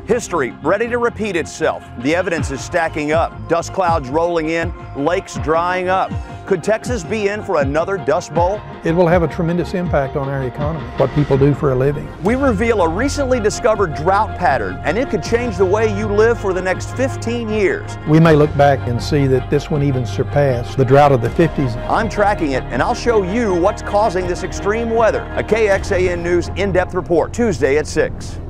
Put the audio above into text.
History ready to repeat itself. The evidence is stacking up. Dust clouds rolling in, lakes drying up. Could Texas be in for another dust bowl? It will have a tremendous impact on our economy, what people do for a living. We reveal a recently discovered drought pattern, and it could change the way you live for the next 15 years. We may look back and see that this one even surpassed the drought of the 50s. I'm tracking it, and I'll show you what's causing this extreme weather. A KXAN News in-depth report, Tuesday at 6.